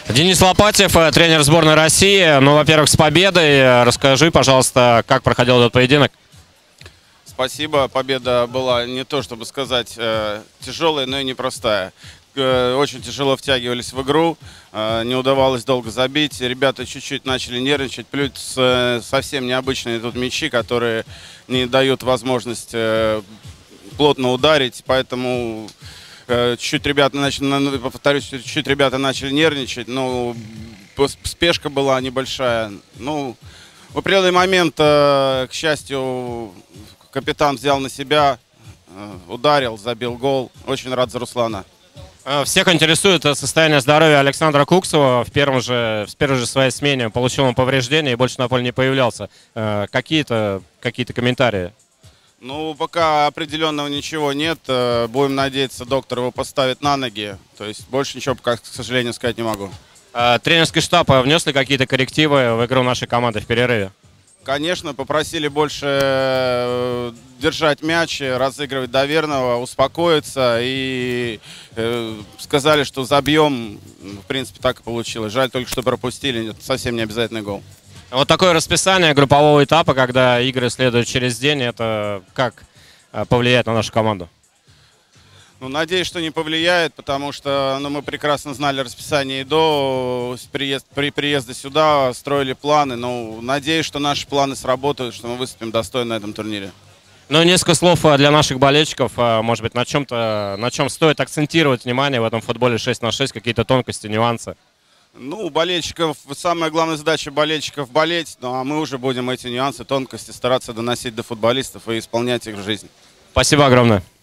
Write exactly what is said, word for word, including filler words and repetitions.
Денис Лопатьев, тренер сборной России. Ну, во-первых, с победой. Расскажи, пожалуйста, как проходил этот поединок. Спасибо. Победа была не то, чтобы сказать, э, тяжелая, но и непростая. Э, очень тяжело втягивались в игру, э, не удавалось долго забить. Ребята чуть-чуть начали нервничать. Плюс э, совсем необычные тут мячи, которые не дают возможность э, плотно ударить. Поэтому э, чуть-чуть ребята начали, повторюсь, чуть-чуть ребята начали нервничать. Но спешка была небольшая. Ну, в определенный момент, э, к счастью, капитан взял на себя, ударил, забил гол. Очень рад за Руслана. Всех интересует состояние здоровья Александра Куксова. В первом же, в первой же своей смене получил он повреждение и больше на поле не появлялся. Какие-то какие-то комментарии? Ну, пока определенного ничего нет. Будем надеяться, доктор его поставит на ноги. То есть больше ничего, пока, к сожалению, сказать не могу. Тренерский штаб внес ли какие-то коррективы в игру нашей команды в перерыве? Конечно, попросили больше держать мяч, разыгрывать до верного, успокоиться. И э, сказали, что забьем. В принципе, так и получилось. Жаль только, что пропустили. Совсем не обязательный гол. Вот такое расписание группового этапа, когда игры следуют через день, это как повлияет на нашу команду? Ну, надеюсь, что не повлияет, потому что ну, мы прекрасно знали расписание и до приезд, при приезде сюда, строили планы. Но надеюсь, что наши планы сработают, что мы выступим достойно на этом турнире. Ну, несколько слов для наших болельщиков. Может быть, на чем-то, на чем стоит акцентировать внимание в этом футболе шесть на шесть, какие-то тонкости, нюансы? Ну, у болельщиков, самая главная задача болельщиков болеть, ну, а мы уже будем эти нюансы, тонкости стараться доносить до футболистов и исполнять их в жизни. Спасибо огромное.